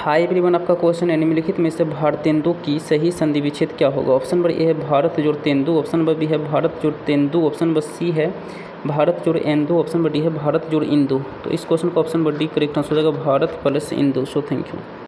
Hi everyone, आपका question है निम्नलिखित में से भारतेंदु की सही संधि विच्छेद क्या होगा। ऑप्शन नंबर ए है भारत जोड़ तेंदु, ऑप्शन नंबर बी है भारत जोड़ तेंदु, ऑप्शन नंबर सी है भारत जोड़ एंदु, ऑप्शन नंबर डी है भारत जोड़ इंदु। तो इस क्वेश्चन का option number D correct answer हो जाएगा, Bharat plus Indu. So thank you.